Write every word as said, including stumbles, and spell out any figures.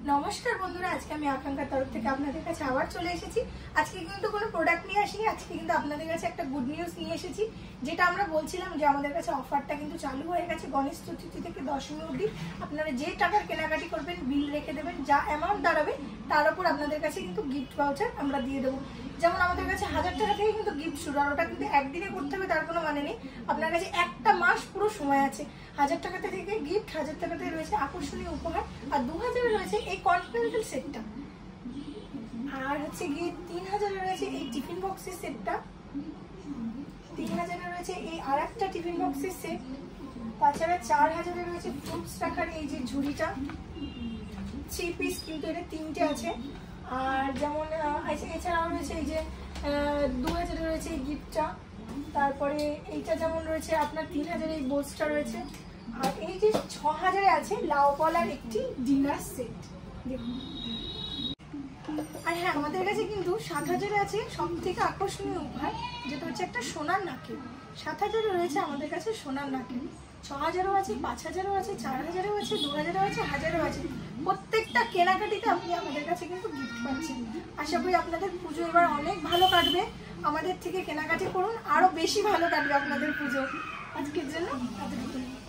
নমস্কার বন্ধুরা, আজকে আমি আকাঙ্ক্ষার তরফ থেকে আপনাদের কাছে আবার চলে এসেছি। আজকে কিন্তু কোনো প্রোডাক্ট নিয়ে আসিনি, আজকে কিন্তু আপনাদের কাছে একটা গুড নিউজ নিয়ে এসেছি। যেটা আমরা বলছিলাম যে আমাদের কাছে অফারটা কিন্তু চালু হয়ে গেছে গণেশ চতুর্থী থেকে দশমী অবধি। আপনারা যে টাকার কেনাকাটি করবেন বিল রেখে দেবেন, যা অ্যামাউন্ট দাঁড়াবে তার উপর আপনাদের কাছে কিন্তু গিফট ভাউচার আমরা দিয়ে দেবো। যেমন আমাদের কাছে হাজার টাকা থেকে কিন্তু গিফট শুরু, আর ওটা কিন্তু একদিনে করতে হবে তার কোনো মানে নেই। আপনার কাছে একটা মাস পুরো সময় আছে। হাজার টাকা থেকে গিফট, হাজার টাকাতে রয়েছে আকর্ষণীয় উপহার, আর দু হাজারে রয়েছে এই কন্টিনেন্টাল সেটটা, আর হচ্ছে গিয়ে তিন হাজারে রয়েছে এই টিফিন বক্সের সেটটা, তিন হাজারে রয়েছে এই আর একটা টিফিন বক্সের সেট, তাছাড়া চার হাজারে রয়েছে ফ্রুটস রাখার এই যে ঝুড়িটা, থ্রি পিস কিন্তু এটা তিনটে আছে। আর যেমন এছাড়াও রয়েছে এই যে দু হাজারে রয়েছে এই গিফটটা, তারপরে এইটা যেমন রয়েছে আপনার তিন হাজারে এই বোসটা রয়েছে, আর এই যে ছ হাজারে আছে লাউ পলার একটি ডিনার সেট দেখুন। আর হ্যাঁ, আমাদের কাছে কিন্তু সাত হাজারে আছে সব থেকে আকর্ষণীয় উপহার, যেটা হচ্ছে একটা সোনার নাকেল। সাত হাজারে রয়েছে আমাদের কাছে সোনার নাকেল, ছ হাজারও আছে, পাঁচ হাজারও আছে, চার হাজারও আছে, দু হাজারও আছে, হাজারও আছে। প্রত্যেকটা কেনাকাটিতে আপনি আমাদের কাছে কিন্তু গিফট পাচ্ছেন। আশা করি আপনাদের পুজো এবার অনেক ভালো কাটবে। আমাদের থেকে কেনাকাটি করুন, আরো বেশি ভালো কাটবে আপনাদের পুজো। আজকের জন্য এতটুকু।